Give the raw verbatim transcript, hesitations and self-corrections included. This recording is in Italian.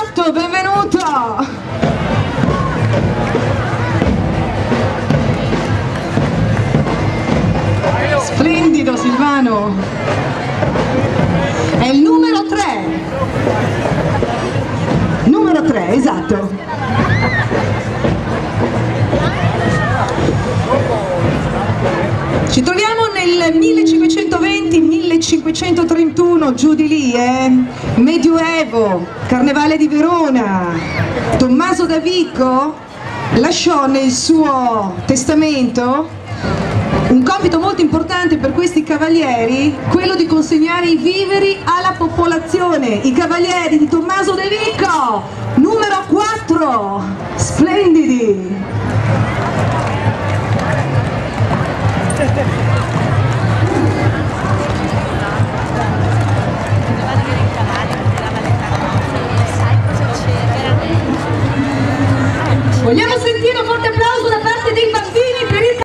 Renato, benvenuto! Splendido Silvano! È il numero tre! Numero tre, esatto! Ci troviamo nel millecinquecentoventi millecinquecentotrentuno, giù di lì, eh? Medioevo, Carnevale di Verona. Tommaso Davico lasciò nel suo testamento un compito molto importante per questi cavalieri, quello di consegnare i viveri alla popolazione. I cavalieri di Tommaso Davico, numero quattro, splendidi! Vogliamo